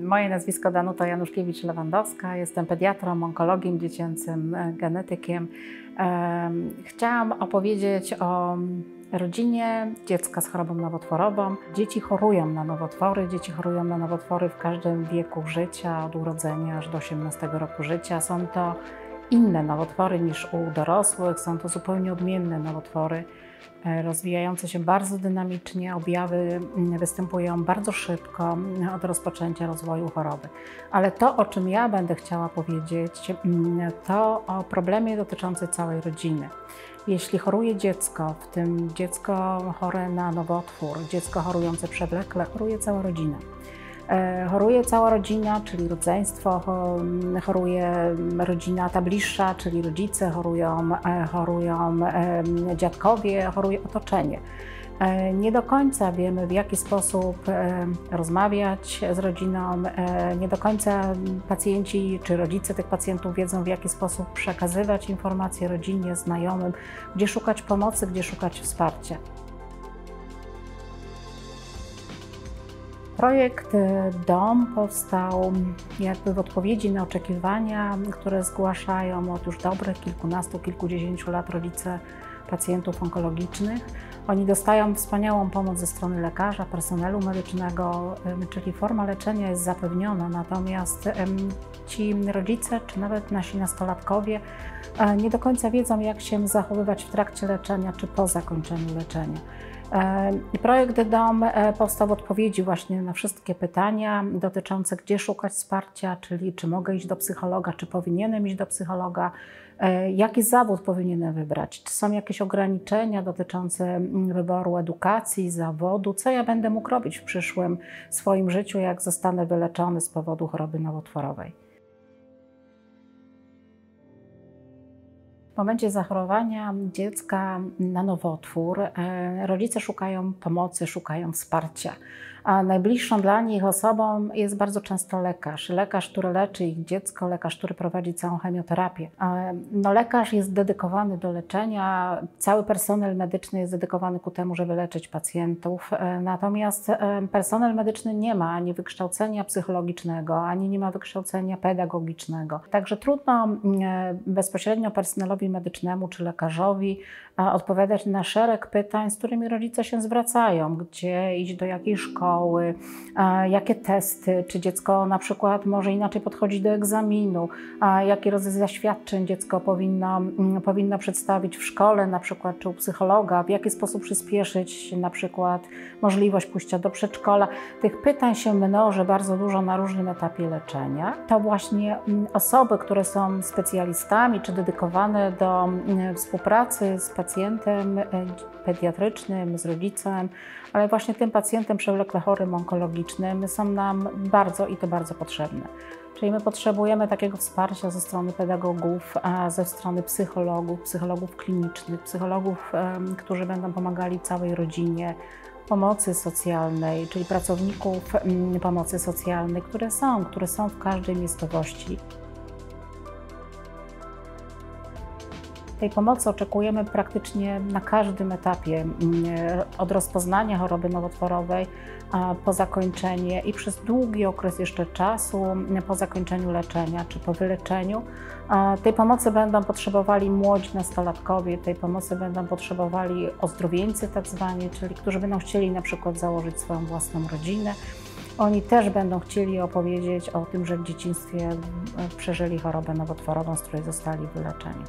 Moje nazwisko Danuta Januszkiewicz-Lewandowska. Jestem pediatrą, onkologiem dziecięcym, genetykiem. Chciałam opowiedzieć o rodzinie dziecka z chorobą nowotworową. Dzieci chorują na nowotwory. Dzieci chorują na nowotwory w każdym wieku życia, od urodzenia aż do 18 roku życia. Są to inne nowotwory niż u dorosłych. Są to zupełnie odmienne nowotwory, rozwijające się bardzo dynamicznie. Objawy występują bardzo szybko od rozpoczęcia rozwoju choroby. Ale to, o czym ja będę chciała powiedzieć, to o problemie dotyczącym całej rodziny. Jeśli choruje dziecko, w tym dziecko chore na nowotwór, dziecko chorujące przewlekle, choruje cała rodzina. Choruje cała rodzina, czyli rodzeństwo, choruje rodzina ta bliższa, czyli rodzice, chorują dziadkowie, choruje otoczenie. Nie do końca wiemy, w jaki sposób rozmawiać z rodziną, nie do końca pacjenci czy rodzice tych pacjentów wiedzą, w jaki sposób przekazywać informacje rodzinie, znajomym, gdzie szukać pomocy, gdzie szukać wsparcia. Projekt Dom powstał jakby w odpowiedzi na oczekiwania, które zgłaszają od już dobrych kilkunastu, kilkudziesięciu lat rodzice pacjentów onkologicznych. Oni dostają wspaniałą pomoc ze strony lekarza, personelu medycznego, czyli forma leczenia jest zapewniona, natomiast ci rodzice, czy nawet nasi nastolatkowie nie do końca wiedzą, jak się zachowywać w trakcie leczenia, czy po zakończeniu leczenia. Projekt Dom powstał w odpowiedzi właśnie na wszystkie pytania dotyczące, gdzie szukać wsparcia, czyli czy mogę iść do psychologa, czy powinienem iść do psychologa, jaki zawód powinienem wybrać, czy są jakieś ograniczenia dotyczące wyboru edukacji, zawodu, co ja będę mógł robić w przyszłym swoim życiu, jak zostanę wyleczony z powodu choroby nowotworowej. W momencie zachorowania dziecka na nowotwór rodzice szukają pomocy, szukają wsparcia. A najbliższą dla nich osobą jest bardzo często lekarz. Lekarz, który leczy ich dziecko, lekarz, który prowadzi całą chemioterapię. Lekarz jest dedykowany do leczenia, cały personel medyczny jest dedykowany ku temu, żeby leczyć pacjentów. Natomiast personel medyczny nie ma ani wykształcenia psychologicznego, ani nie ma wykształcenia pedagogicznego. Także trudno bezpośrednio personelowi medycznemu czy lekarzowi odpowiadać na szereg pytań, z którymi rodzice się zwracają. Gdzie iść, do jakiej szkoły, jakie testy, czy dziecko na przykład może inaczej podchodzić do egzaminu, jaki rodzaj zaświadczeń dziecko powinno przedstawić w szkole, na przykład czy u psychologa, w jaki sposób przyspieszyć na przykład możliwość pójścia do przedszkola. Tych pytań się mnoży bardzo dużo na różnym etapie leczenia. To właśnie osoby, które są specjalistami czy dedykowane do współpracy z pacjentem pediatrycznym, z rodzicem, ale właśnie tym pacjentem przewlekle chorym, onkologicznym są nam bardzo i to bardzo potrzebne. Czyli my potrzebujemy takiego wsparcia ze strony pedagogów, ze strony psychologów klinicznych, psychologów, którzy będą pomagali całej rodzinie, pomocy socjalnej, czyli pracowników pomocy socjalnej, które są w każdej miejscowości. Tej pomocy oczekujemy praktycznie na każdym etapie, od rozpoznania choroby nowotworowej po zakończenie i przez długi okres jeszcze czasu po zakończeniu leczenia czy po wyleczeniu. Tej pomocy będą potrzebowali młodzi nastolatkowie, tej pomocy będą potrzebowali ozdrowieńcy tak zwani, czyli którzy będą chcieli na przykład założyć swoją własną rodzinę. Oni też będą chcieli opowiedzieć o tym, że w dzieciństwie przeżyli chorobę nowotworową, z której zostali wyleczeni.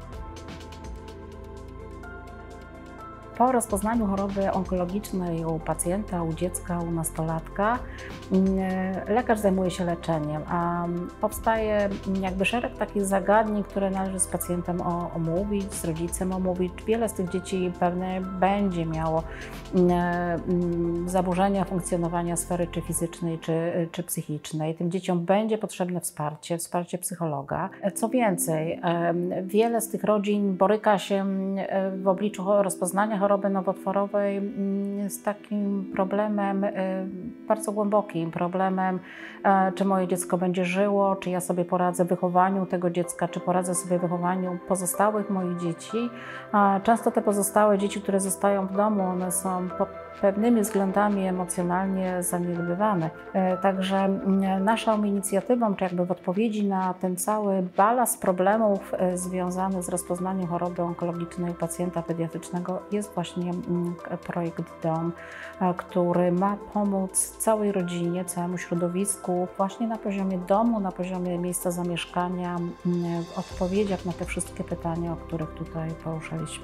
Po rozpoznaniu choroby onkologicznej u pacjenta, u dziecka, u nastolatka, lekarz zajmuje się leczeniem, a powstaje jakby szereg takich zagadnień, które należy z pacjentem omówić, z rodzicem omówić. Wiele z tych dzieci pewnie będzie miało zaburzenia funkcjonowania sfery czy fizycznej, czy psychicznej. Tym dzieciom będzie potrzebne wsparcie psychologa. Co więcej, wiele z tych rodzin boryka się w obliczu rozpoznania choroby choroby nowotworowej z takim problemem bardzo głębokim, problemem, czy moje dziecko będzie żyło, czy ja sobie poradzę w wychowaniu tego dziecka, czy poradzę sobie w wychowaniu pozostałych moich dzieci. Często te pozostałe dzieci, które zostają w domu, one są pod pewnymi względami emocjonalnie zaniedbywane. Także naszą inicjatywą, czy jakby w odpowiedzi na ten cały balast problemów związanych z rozpoznaniem choroby onkologicznej u pacjenta pediatrycznego jest właśnie projekt Dom, który ma pomóc całej rodzinie, całemu środowisku właśnie na poziomie domu, na poziomie miejsca zamieszkania, w odpowiedziach na te wszystkie pytania, o których tutaj poruszaliśmy.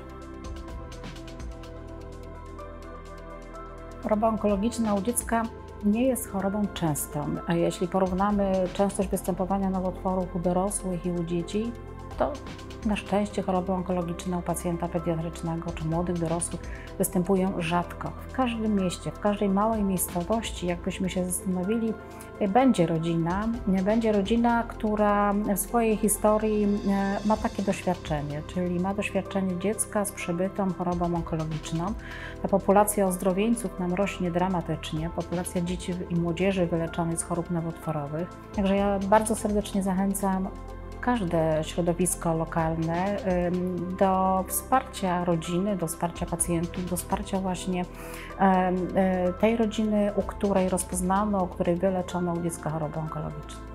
Choroba onkologiczna u dziecka nie jest chorobą częstą. Jeśli porównamy częstość występowania nowotworów u dorosłych i u dzieci, to na szczęście choroby onkologiczne u pacjenta pediatrycznego czy młodych dorosłych występują rzadko. W każdym mieście, w każdej małej miejscowości, jakbyśmy się zastanowili, będzie rodzina, która w swojej historii ma takie doświadczenie, czyli ma doświadczenie dziecka z przebytą chorobą onkologiczną. Ta populacja ozdrowieńców nam rośnie dramatycznie, populacja dzieci i młodzieży wyleczonych z chorób nowotworowych. Także ja bardzo serdecznie zachęcam każde środowisko lokalne do wsparcia rodziny, do wsparcia pacjentów, do wsparcia właśnie tej rodziny, u której rozpoznano, u której wyleczono u dziecka chorobę onkologiczną.